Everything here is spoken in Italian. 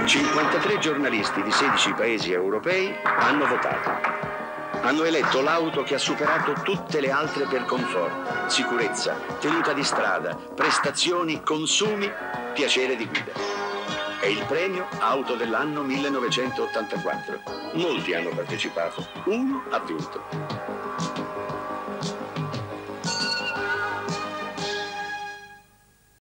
53 giornalisti di 16 paesi europei hanno votato. Hanno eletto l'auto che ha superato tutte le altre per comfort, sicurezza, tenuta di strada, prestazioni, consumi, piacere di guida. È il premio Auto dell'anno 1984. Molti hanno partecipato, uno ha vinto.